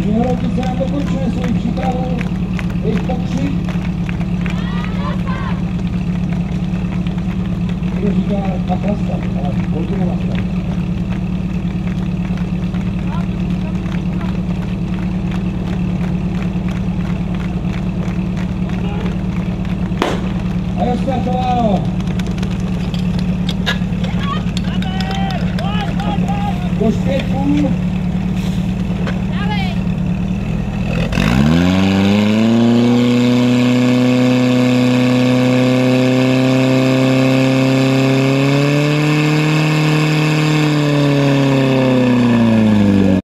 Měhorotice nám dokončuje svoji přípravu, jejich pokřik. Někdo říká na plasta, ale volky na plasta. A je startováno. Do 5 půl.